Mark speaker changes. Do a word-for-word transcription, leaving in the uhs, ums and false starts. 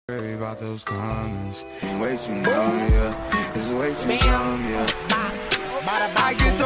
Speaker 1: Worry about those comments. Way too numb, yeah. It's way too dumb, yeah. I get